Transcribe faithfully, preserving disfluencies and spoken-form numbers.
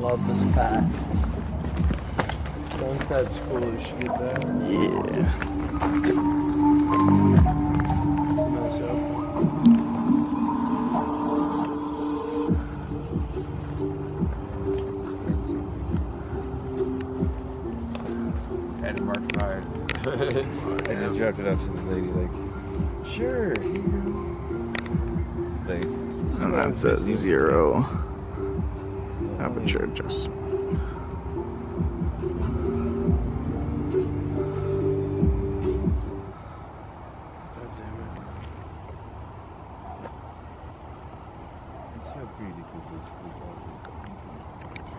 love this path. Once that's cool, you should get that. Yeah. Nice up. Had to mark it hard. I just dropped it off to the lady, like, sure, here you go. Like, And that's at zero. Aperture adjustment. God damn it. it's so pretty to keep this.